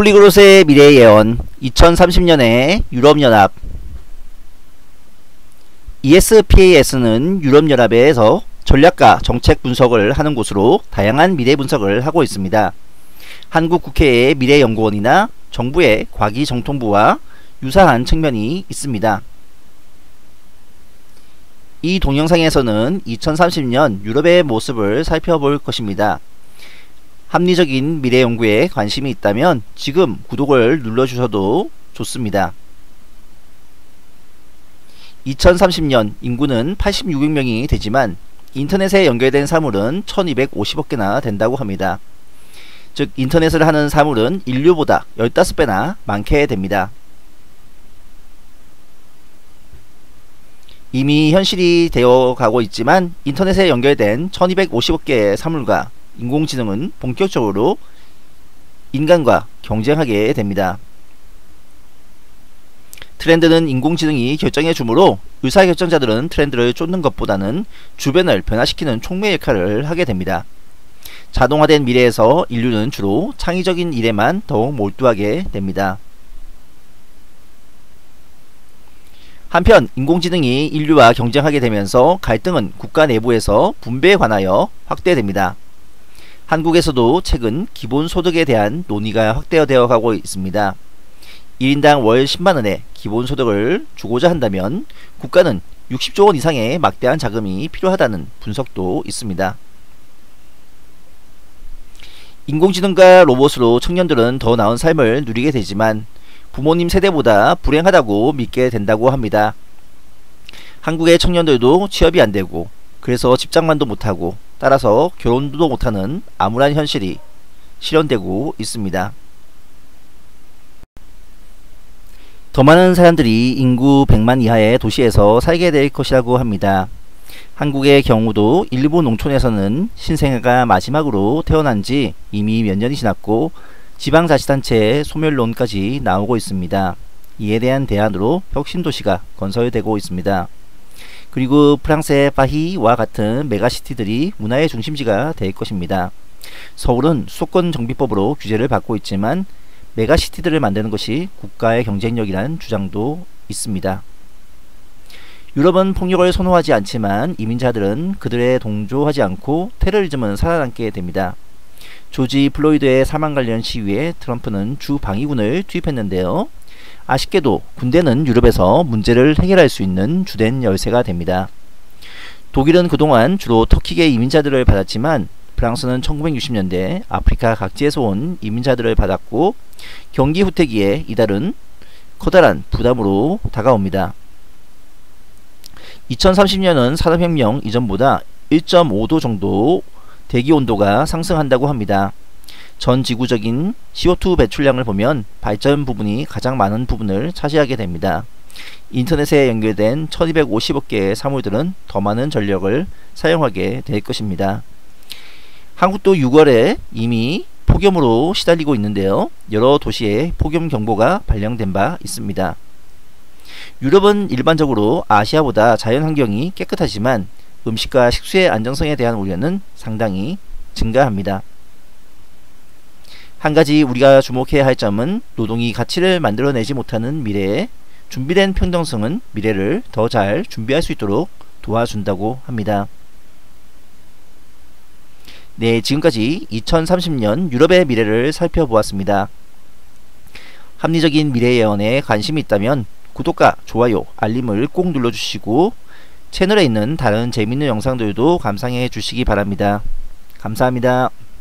폴리그롯의 미래 예언 2030년에 유럽연합 ESPAS는 유럽연합에서 전략과 정책 분석을 하는 곳으로 다양한 미래 분석을 하고 있습니다. 한국 국회의 미래연구원이나 정부의 과기정통부와 유사한 측면이 있습니다. 이 동영상에서는 2030년 유럽의 모습을 살펴볼 것입니다. 합리적인 미래 연구에 관심이 있다면 지금 구독을 눌러주셔도 좋습니다. 2030년 인구는 86億명이 되지만 인터넷에 연결된 사물은 1250억 개나 된다고 합니다. 즉 인터넷을 하는 사물은 인류보다 15배나 많게 됩니다. 이미 현실이 되어 가고 있지만 인터넷에 연결된 1250억 개의 사물과 인공지능은 본격적으로 인간과 경쟁하게 됩니다. 트렌드는 인공지능이 결정해 주므로 의사결정자들은 트렌드를 쫓는 것보다는 주변을 변화시키는 촉매 역할을 하게 됩니다. 자동화된 미래에서 인류는 주로 창의적인 일에만 더욱 몰두하게 됩니다. 한편 인공지능이 인류와 경쟁하게 되면서 갈등은 국가 내부에서 분배에 관하여 확대됩니다. 한국에서도 최근 기본소득에 대한 논의가 확대되어 가고 있습니다. 1인당 월 10만원의 기본소득을 주고자 한다면 국가는 60조 원 이상의 막대한 자금이 필요하다는 분석도 있습니다. 인공지능과 로봇으로 청년들은 더 나은 삶을 누리게 되지만 부모님 세대보다 불행하다고 믿게 된다고 합니다. 한국의 청년들도 취업이 안되고 그래서 집장만도 못하고 따라서 결혼도 못하는 암울한 현실이 실현되고 있습니다. 더 많은 사람들이 인구 100만 이하의 도시에서 살게 될 것이라고 합니다. 한국의 경우도 일부 농촌에서는 신생아가 마지막으로 태어난 지 이미 몇 년이 지났고 지방자치단체의 소멸론까지 나오고 있습니다. 이에 대한 대안으로 혁신도시가 건설되고 있습니다. 그리고 프랑스의 파리와 같은 메가시티들이 문화의 중심지가 될 것입니다. 서울은 수도권정비법으로 규제를 받고 있지만 메가시티들을 만드는 것이 국가의 경쟁력이라는 주장도 있습니다. 유럽은 폭력을 선호하지 않지만 이민자들은 그들에 동조하지 않고 테러리즘은 살아남게 됩니다. 조지 플로이드의 사망 관련 시위에 트럼프는 주방위군을 투입했는데요. 아쉽게도 군대는 유럽에서 문제를 해결할 수 있는 주된 열쇠가 됩니다. 독일은 그동안 주로 터키계 이민자들을 받았지만 프랑스는 1960년대 아프리카 각지에서 온 이민자들을 받았고 경기 후퇴기에 이달은 커다란 부담으로 다가옵니다. 2030년은 산업혁명 이전보다 1.5도 정도 대기온도가 상승한다고 합니다. 전 지구적인 CO2 배출량을 보면 발전 부분이 가장 많은 부분을 차지하게 됩니다. 인터넷에 연결된 1250억 개의 사물들은 더 많은 전력을 사용하게 될 것입니다. 한국도 6월에 이미 폭염으로 시달리고 있는데요. 여러 도시에 폭염 경보가 발령된 바 있습니다. 유럽은 일반적으로 아시아보다 자연환경이 깨끗하지만 음식과 식수의 안정성에 대한 우려는 상당히 증가합니다. 한 가지 우리가 주목해야 할 점은 노동이 가치를 만들어내지 못하는 미래에 준비된 평등성은 미래를 더 잘 준비할 수 있도록 도와준다고 합니다. 네, 지금까지 2030년 유럽의 미래를 살펴보았습니다. 합리적인 미래 예언에 관심이 있다면 구독과 좋아요, 알림을 꼭 눌러주시고 채널에 있는 다른 재밌는 영상들도 감상해 주시기 바랍니다. 감사합니다.